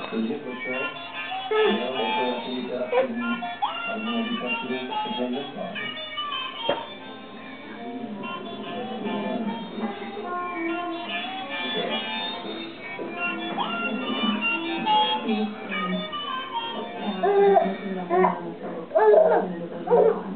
Takže proto je to interaktivní, ale muzika tu zajímavá. Oh,